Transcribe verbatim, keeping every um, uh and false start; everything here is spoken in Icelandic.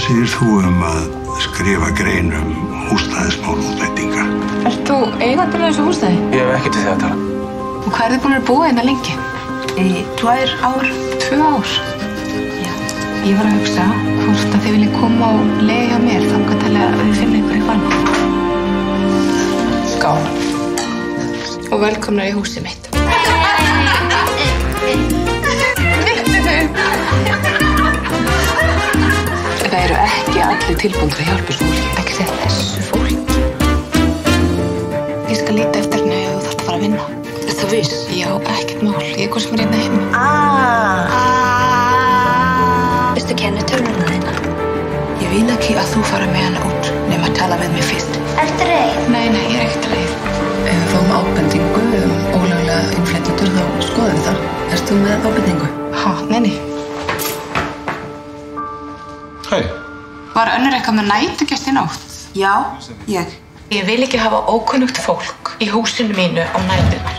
segir þú um að skrifa grein um húsnæðismál útlendinga? Ert þú eigandinn af þessu húsnæði? Ég hef ekkert við þig að tala. Og hvað er þið búin að búa hérna lengi? Í tvær ár. Tvö ár? Já. Ég var að hugsa hvort að þið viljið koma og lega hjá mér þangað til að við finnum ykkur eitthvað annað. Skál. Og velkomnar í húsið mitt. Það eru ekki allir tilbúin til að hjálpa þessu fólki. Ekki segja þessu fólki. Ég skal líta eftir henni ef þú þarft að fara að vinna. Er það viss? Já, ekkert mál. Ég er hvort sem er hérna heima. Ah. Veistu kennitöluna þína? Ég vil ekki að þú fara með hana út nema að tala við mig fyrst. Ertu reið? Nei, nei, ég er ekkert reið. Ef við fáum ábendingu um ólöglega innflytjendur þá skoðum við það. Ert þú með ábendingu? Ha, nei, nei. Hæ. Var önnur eitthvað með nætugjast í nótt? Já, ég. Ég vil ekki hafa ókunnugt fólk í húsinu mínu á nætuna.